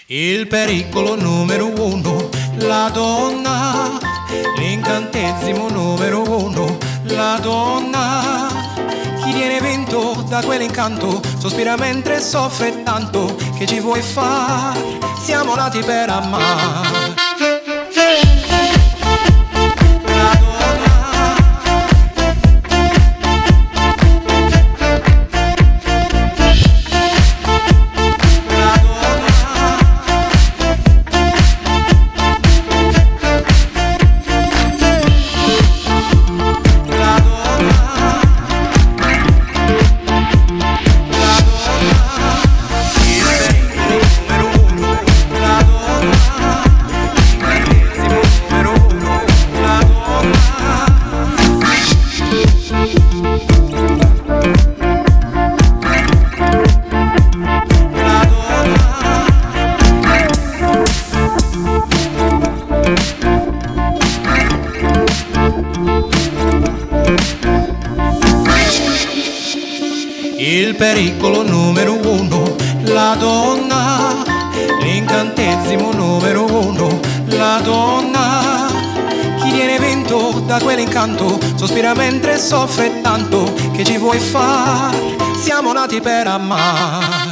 Il pericolo numero uno, la donna. L'incantesimo numero uno, la donna. Chi viene vinto da quell'incanto sospira mentre soffre tanto. Che ci vuoi far? Siamo nati per amare. Il pericolo numero uno, la donna. L'incantesimo numero uno, la donna. Chi viene vinto da quell'incanto sospira mentre soffre tanto. Che ci vuoi far? Siamo nati per amare.